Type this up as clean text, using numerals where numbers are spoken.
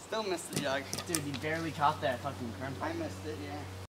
Still missed the jug. Dude, you barely caught that fucking crimp. I missed it, yeah.